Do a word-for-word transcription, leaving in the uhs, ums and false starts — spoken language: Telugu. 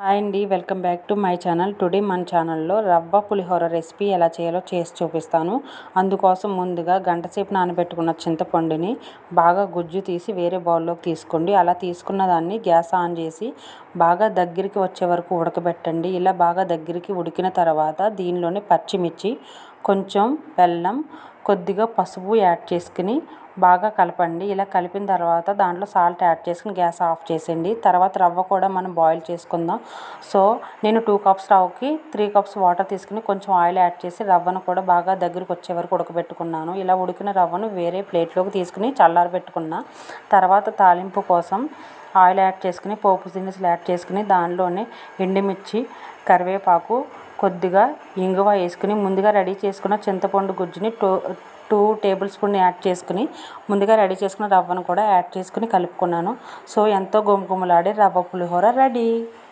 హాయ్ అండి, welcome back to my channel. Today మన ఛానల్లో రవ్వ పులిహోర రెసిపీ ఎలా చేయాలో చేసి చూపిస్తాను. అందుకోసం ముందుగా గంట సేపు నానబెట్టుకున్న చింతపండుని బాగా గుజ్జు తీసి వేరే బౌల్లోకి తీసుకోండి. అలా తీసుకున్న దాన్ని గ్యాస్ ఆన్ చేసి బాగా దగ్గరికి వచ్చే వరకు ఉడకబెట్టండి. ఇలా బాగా దగ్గరికి ఉడికిన తర్వాత దీనిలోనే పచ్చిమిర్చి, కొంచెం బెల్లం, కొద్దిగా పసుపు యాడ్ చేసుకుని బాగా కలపండి. ఇలా కలిపిన తర్వాత దాంట్లో సాల్ట్ యాడ్ చేసుకుని గ్యాస్ ఆఫ్ చేసేయండి. తర్వాత రవ్వ కూడా మనం బాయిల్ చేసుకుందాం. సో నేను టూ కప్స్ రవ్వకి త్రీ కప్స్ వాటర్ తీసుకుని కొంచెం ఆయిల్ యాడ్ చేసి రవ్వను కూడా బాగా దగ్గరికి వచ్చే వరకు ఉడకబెట్టుకున్నాను. ఇలా ఉడికిన రవ్వను వేరే ప్లేట్లోకి తీసుకుని చల్లారబెట్టుకున్నా. తర్వాత తాలింపు కోసం ఆయిల్ యాడ్ చేసుకుని పోపు దినుసులు యాడ్ చేసుకుని దానిలోనే ఎండుమిర్చి, కరివేపాకు, కొద్దిగా ఇంగువ వేసుకుని ముందుగా రెడీ చేసుకున్న చింతపండు గుజ్జుని two two tablespoon add చేసుకుని ముందుగా రెడీ చేసుకున్న రవ్వను కూడా యాడ్ చేసుకుని కలుపుకున్నాను. సో ఎంతో గుమగుమలాడే రవ్వ పులిహోర రెడీ.